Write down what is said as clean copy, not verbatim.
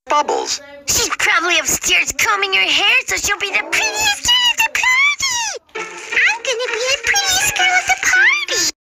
Bubbles. She's probably upstairs combing her hair so she'll be the prettiest